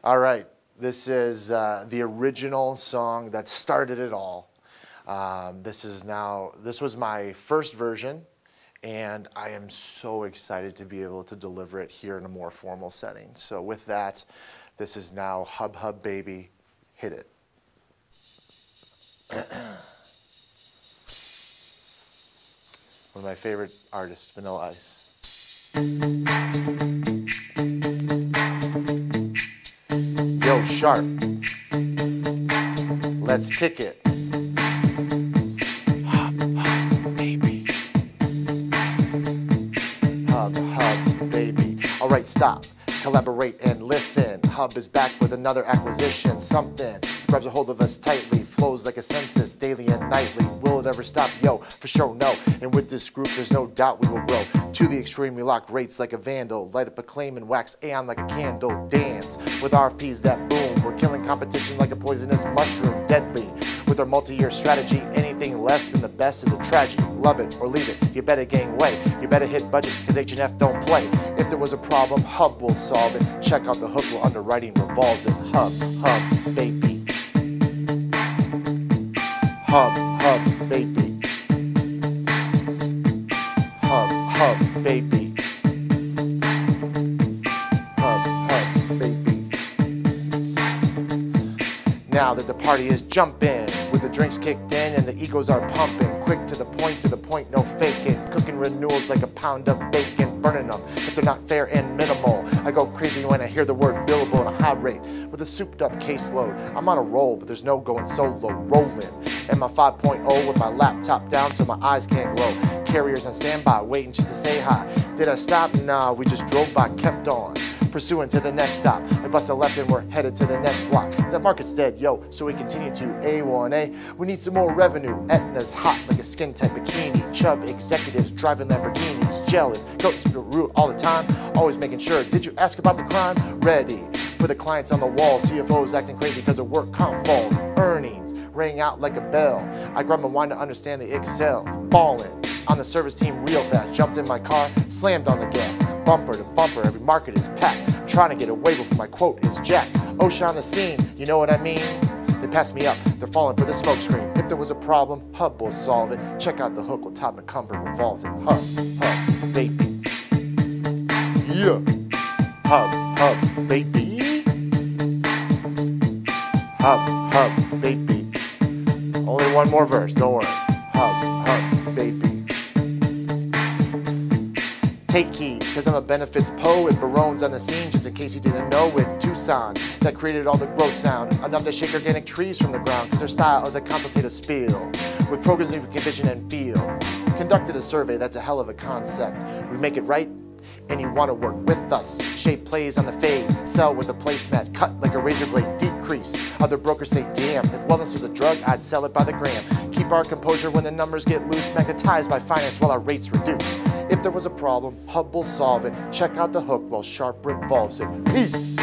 All right, this is the original song that started it all. This was my first version, and I am so excited to be able to deliver it here in a more formal setting. So with that, this is now Hub Hub Baby, Hit It. One of my favorite artists, Vanilla Ice. Yo, Sharp, let's kick it. Hub, hub, baby. Hub, hub, baby. All right, stop, collaborate and listen. Hub is back with another acquisition. Something grabs a hold of us tightly, flows like a census, daily and nightly. Will it ever stop? Yo, for sure, no. And with this group, there's no doubt we will grow. To the extreme, we lock rates like a vandal. Light up a claim and wax Aeon like a candle. Dance with RFPs that boom. We're killing competition like a poisonous mushroom. Deadly with our multi-year strategy. Anything less than the best is a tragedy. Love it or leave it. You better gain weight. You better hit budget, cause H&F don't play. If there was a problem, Hub will solve it. Check out the hook where underwriting revolves it. Hub, hub, baby. Hub, hub, baby. Hub, hub, baby. Hub, hub, baby. Now that the party is jumping, with the drinks kicked in and the egos are pumping, quick to the point, no faking. Cooking renewals like a pound of bacon, burning them if they're not fair and minimal. I go crazy when I hear the word billable at a high rate, with a souped up caseload. I'm on a roll, but there's no going solo, rolling. And my 5.0 with my laptop down so my eyes can't glow. Carriers on standby, waiting just to say hi. Did I stop? Nah, we just drove by, kept on. Pursuing to the next stop. I bust a left and we're headed to the next block. That market's dead, yo, so we continue to A1A. We need some more revenue. Etna's hot like a skin tight bikini. Chubb executives driving Lamborghinis. Jealous, goes to the root all the time. Always making sure, did you ask about the crime? Ready for the clients on the wall. CFOs acting crazy because of work comp falls. Earnings rang out like a bell. I grabbed my wine to understand the Excel. Ballin' on the service team real fast. Jumped in my car, slammed on the gas. Bumper to bumper, every market is packed. I'm trying to get away before my quote is jacked. OSHA on the scene, you know what I mean? They pass me up, they're falling for the smoke screen. If there was a problem, Hub will solve it. Check out the hook while Todd McCumber revolves it. Hub, hub, baby. Yeah. Hub, hub, baby. Hub, hub, baby. Only one more verse, don't worry. Hub, hub, baby. Take heed, cause I'm a benefits poet. Barone's on the scene, just in case you didn't know it. Tucson, that created all the growth sound. Enough to shake organic trees from the ground, cause their style is a consultative spiel. With programs we can vision and feel. Conducted a survey, that's a hell of a concept. We make it right, and you wanna work with us. Shape plays on the fade, sell with a placemat. Cut like a razor blade, decrease. Other brokers say, damn, if wellness was a drug, I'd sell it by the gram. Keep our composure when the numbers get loose. Magnetized by finance while our rates reduce. If there was a problem, Hub will solve it. Check out the hook while Sharp revolves it. Peace!